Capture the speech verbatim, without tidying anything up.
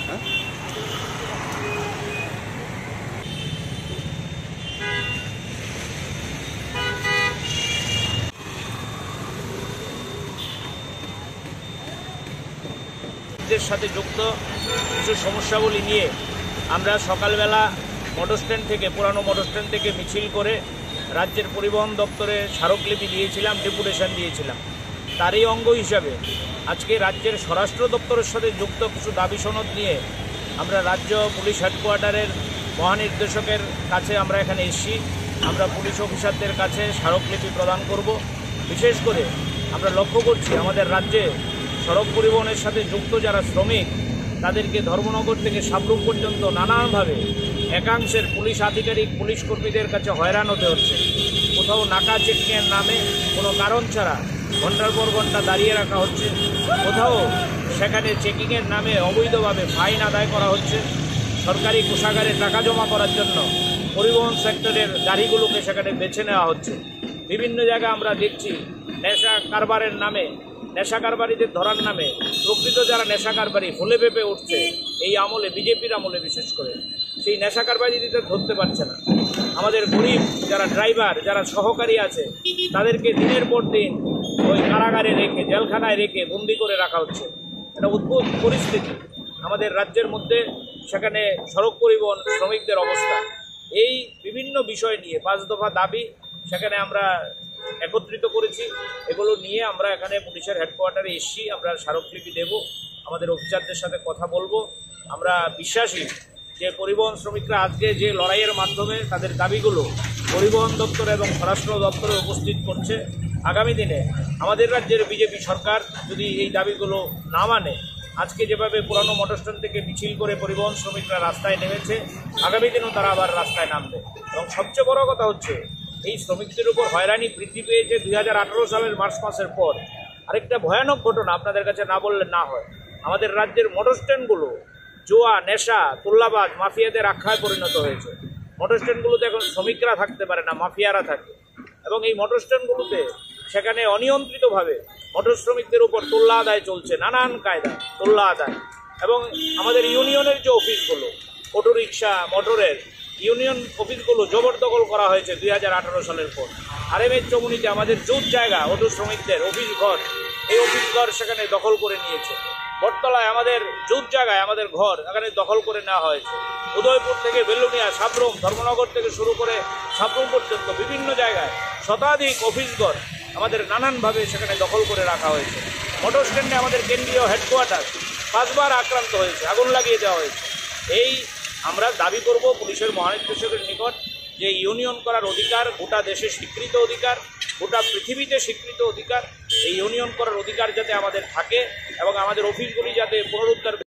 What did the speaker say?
হ্যাঁ সাথে যুক্ত কিছু সমস্যাগুলি নিয়ে আমরা সকালবেলা মোটর স্ট্যান্ড থেকে পুরানো মোটর স্ট্যান্ড থেকে মিছিল করে রাজ্যের পরিবহন দপ্তরে স্মারকলিপি দিয়েছিলাম, ডেপুটেশন দিয়েছিলাম। তারই অঙ্গ হিসাবে আজকে রাজ্যের স্বরাষ্ট্র দপ্তরের সাথে যুক্ত কিছু দাবি সনদ নিয়ে আমরা রাজ্য পুলিশ হেডকোয়ার্টারের মহানির্দেশকের কাছে আমরা এখানে এসেছি। আমরা পুলিশ অফিসারদের কাছে স্মারকলিপি প্রদান করব। বিশেষ করে আমরা লক্ষ্য করছি আমাদের রাজ্যে সড়ক পরিবহনের সাথে যুক্ত যারা শ্রমিক তাদেরকে ধর্মনগর থেকে সাবরুম পর্যন্ত নানানভাবে একাংশের পুলিশ আধিকারিক পুলিশ কর্মীদের কাছে হয়রান হতে হচ্ছে। কোথাও নাকা চেকিংয়ের নামে কোনো কারণ ছাড়া ঘন্টার পর ঘন্টা দাঁড়িয়ে রাখা হচ্ছে, কোথাও সেখানে চেকিংয়ের নামে অবৈধভাবে ফাইন আদায় করা হচ্ছে। সরকারি কোষাগারে টাকা জমা করার জন্য পরিবহন সেক্টরের গাড়িগুলোকে সেখানে বেছে নেওয়া হচ্ছে। বিভিন্ন জায়গায় আমরা দেখছি নেশা কারবারের নামে নেশা কারবারিদের ধরার নামে প্রকৃত যারা নেশা কারবারি ফুলে পেঁপে উঠছে এই আমলে, বিজেপির আমলে বিশেষ করে, সেই নেশা কারবারিদের ধরতে পারছে না। আমাদের গরিব যারা ড্রাইভার, যারা সহকারী আছে তাদেরকে দিনের পর দিন ওই কারাগারে রেখে, জেলখানায় রেখে বন্দি করে রাখা হচ্ছে। একটা অদ্ভুত পরিস্থিতি আমাদের রাজ্যের মধ্যে। সেখানে সড়ক পরিবহন শ্রমিকদের অবস্থা, এই বিভিন্ন বিষয় নিয়ে পাঁচ দফা দাবি সেখানে আমরা একত্রিত করেছি। এগুলো নিয়ে আমরা এখানে পুলিশের হেডকোয়ার্টারে এসেছি। আমরা স্মারকলিপি দেব, আমাদের অফিসারদের সাথে কথা বলবো। আমরা বিশ্বাসী যে পরিবহন শ্রমিকরা আজকে যে লড়াইয়ের মাধ্যমে তাদের দাবিগুলো পরিবহন দপ্তর এবং স্বরাষ্ট্র দপ্তরে উপস্থিত করছে, আগামী দিনে আমাদের রাজ্যের বিজেপি সরকার যদি এই দাবিগুলো না মানে, আজকে যেভাবে পুরানো মোটর স্ট্যান্ড থেকে মিছিল করে পরিবহন শ্রমিকরা রাস্তায় নেমেছে, আগামী দিনেও তারা আবার রাস্তায় নামবে। এবং সবচেয়ে বড় কথা হচ্ছে এই শ্রমিকদের উপর হয়রানি বৃদ্ধি পেয়েছে দুই হাজার আঠারো সালের মার্চ মাসের পর। আরেকটা ভয়ানক ঘটনা আপনাদের কাছে না বললে না হয়, আমাদের রাজ্যের মোটর স্ট্যান্ডগুলো জোয়া, নেশা, তোল্লাবাজ, মাফিয়াদের আখ্যায় পরিণত হয়েছে। মোটর স্ট্যান্ডগুলোতে এখন শ্রমিকরা থাকতে পারে না, মাফিয়ারা থাকে। এবং এই মোটর স্ট্যান্ডগুলোতে সেখানে অনিয়ন্ত্রিতভাবে মোটর শ্রমিকদের উপর তোল্লা আদায় চলছে, নানান কায়দা তোল্লা আদায়। এবং আমাদের ইউনিয়নের যে অফিসগুলো, অটো রিক্সা, মোটরের ইউনিয়ন অফিসগুলো জবরদখল করা হয়েছে দুই হাজার আঠারো সালের পর। আর এম এর চমুনিতে আমাদের জুট জায়গা, অটো শ্রমিকদের অফিস ঘর, এই অফিস ঘর সেখানে দখল করে নিয়েছে। বটতলায় আমাদের জুট জায়গায় আমাদের ঘর এখানে দখল করে নেওয়া হয়েছে। উদয়পুর থেকে বেলুনিয়া, সাবরুম, ধর্মনগর থেকে শুরু করে সাবরুম পর্যন্ত বিভিন্ন জায়গায় শতাধিক অফিস ঘর আমাদের নানানভাবে সেখানে দখল করে রাখা হয়েছে। মোটর স্ট্যান্ডে আমাদের কেন্দ্রীয় হেডকোয়ার্টার পাঁচবার আক্রান্ত হয়েছে, আগুন লাগিয়ে দেওয়া হয়েছে। এই আমরা দাবি করব পুলিশের মহানির্দেশকের নিকট যে ইউনিয়ন করার অধিকার গোটা দেশে স্বীকৃত অধিকার, গোটা পৃথিবীতে স্বীকৃত অধিকার। এই ইউনিয়ন করার অধিকার যাতে আমাদের থাকে এবং আমাদের অফিসগুলি যাতে পুনরুদ্ধার